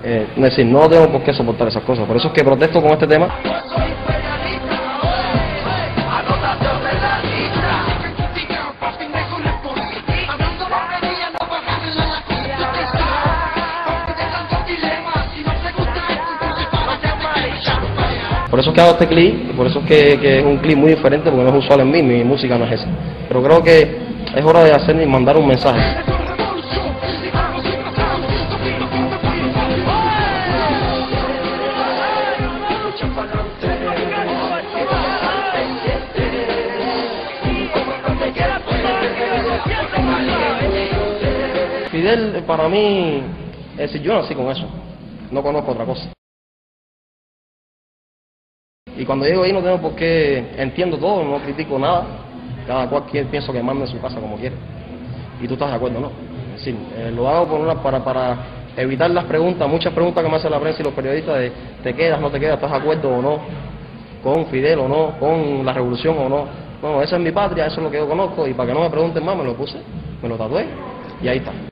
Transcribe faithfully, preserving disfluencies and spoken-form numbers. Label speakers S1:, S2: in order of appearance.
S1: Eh, es decir, no tengo por qué soportar esas cosas. Por eso es que protesto con este tema. Por eso es que hago este clip, y por eso es que, que es un clip muy diferente, porque no es usual en mí, mi música no es esa. Pero creo que es hora de hacer y mandar un mensaje. Fidel, para mí, es decir, yo nací con eso, no conozco otra cosa. Y cuando llego ahí no tengo por qué, entiendo todo, no critico nada, cada cual pienso que mande en su casa como quiere. Y tú estás de acuerdo, ¿no? Es decir, eh, lo hago por una, para, para evitar las preguntas, muchas preguntas que me hacen la prensa y los periodistas de ¿te quedas, no te quedas, estás de acuerdo o no con Fidel o no, con la revolución o no? Bueno, esa es mi patria, eso es lo que yo conozco, y para que no me pregunten más me lo puse, me lo tatué y ahí está.